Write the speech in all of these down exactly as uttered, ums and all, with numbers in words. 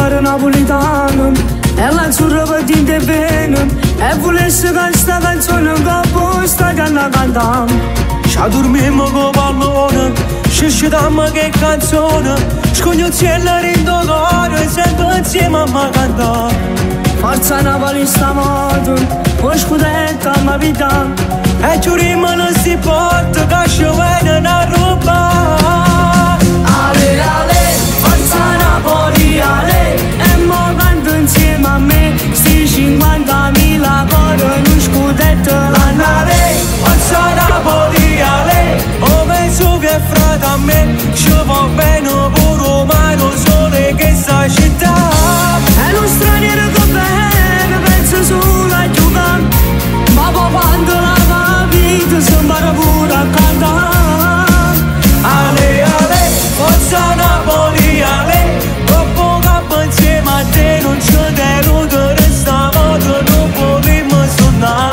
mare napolitano e l'azzurro per te bene e volesse che sta canzone che poi sta canna cantando. Ci dormimmo con pallone, scisciamo che canzone, scognozziella rindo cuore sempre insieme a me cantare. Forza Napoli stamoto, o scudetto a ma vita e giuriamo non si porta che ci viene a rubare. Ale ale, forza Napoli ale, e mo canto insieme a me sti cinquantamila cori in un scudetto l'annare. Forza Napoli ale, o penso che frate a me ci va bene pure mai lo sole che sta città. È lo straniero che bene pensa solo a giocare, ma poi quando la vita si impara pure a cantare. Ale ale, forza Napoli ale, dopo capo insieme a te non c'è deludo, resta modo non potremmo suonare.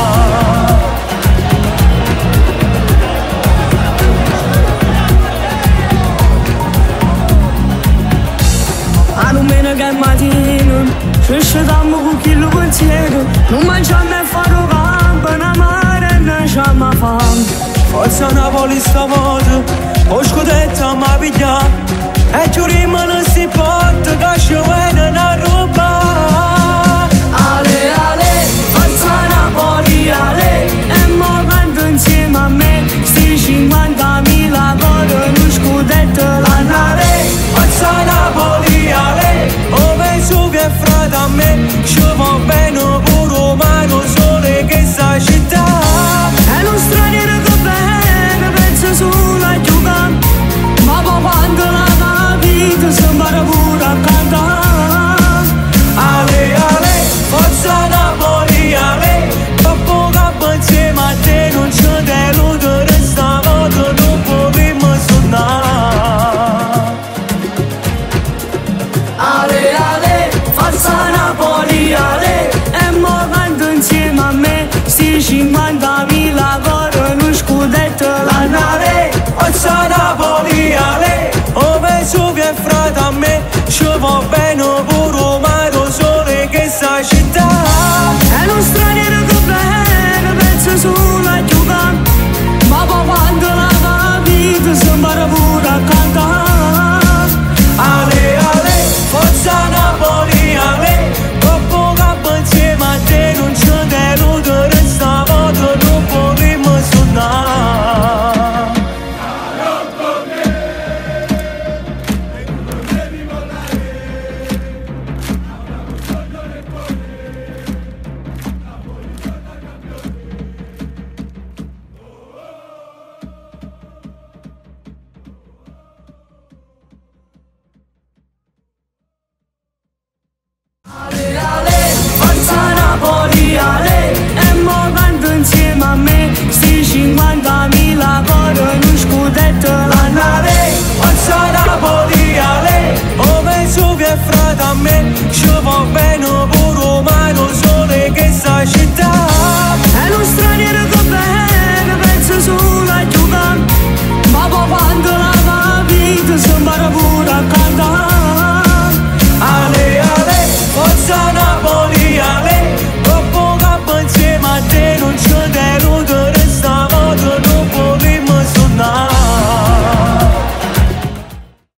A domenica che mattina ci scegliamo con chi lo pensiero, non mangiamo e farò campo, una mare e non c'è mai fame. Forza Napoli stavolta, o scudetto a ma pigliare, e giuriamo non si porta che ci viene a rubare. Ale ale, forza Napoli ale, e mo canto insieme a me sti cinquantamila cori in un scudetto l'annare. Forza Napoli ale, o penso che frate a me ci va bene pure mai lo sole che sta città. È lo straniero che bene pensa solo a giocare, ma poi quando la vita si impara pure a cantare. Ale ale, forza Napoli ale, dopo capo insieme a te non c'è deludo, resta modo non potremmo suonare. Ale ale, forza Napoli ale, e mo canto insieme a me sti cinquantamila cori in un scudetto l'annare. Forza Napoli ale, o penso che frate a me ci va bene pure mai lo sole che sta città. È lo straniero che bene pensa solo a giocare, ma poi quando la vita si impara pure a cantare. Ale ale, forza Napoli ale, dopo capo insieme a te non c'è deludo, resta modo non potremmo suonare. Ale ale, forza Napoli ale, e mo canto insieme a me sti cinquantamila cori in un scudetto l'annare. Forza Napoli ale, o penso che frate a me ci va bene